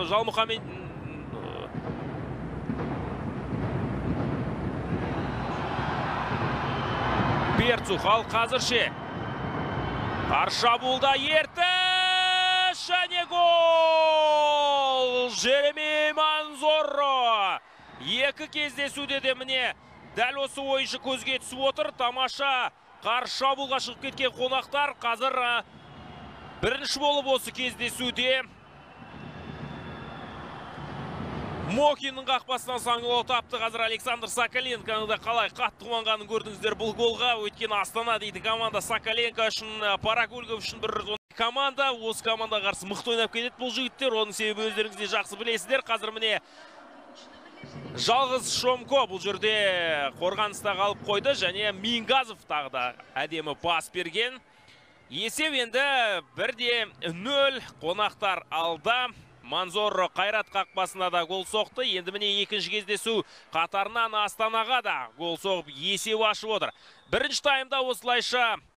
Жалмұхамед Берцух, ал қазірше Қаршабулда ертіш және гол! Жереми Манзорро. Екі кездесуде де міне дәл осы ойыншы көзге түсіп отыр. Тамаша Қаршабулға шығып кеткен қонақтар қазір бірінші болып осы кездесуде Мокиннің қақпасынан саңылау тапты. Қазір Александр Соколенконың да қалай қатты қуанғанын көрдіңіздер бұл голға. Өйткені Астана дейді команда Соколенко үшін, Паракульгов үшін бір команда. Осы команда қарсы мықты ойнап кетеді бұл жігіттер. Оның себебі өздеріңіз де жақсы білесіздер. Қазір міне жалғыз Шомко бұл жерде қорғаныста қалып қойды және Мингазов тағы да әдемі пас берген. Есеп енді 1-0 қонақтар алда. Манзорро Қайрат қақпасына да гол соқты. Енді міне екінші кездесу қатарынан Астанаға да гол соғып есеп ашып отыр. Бірінші таймда осылайша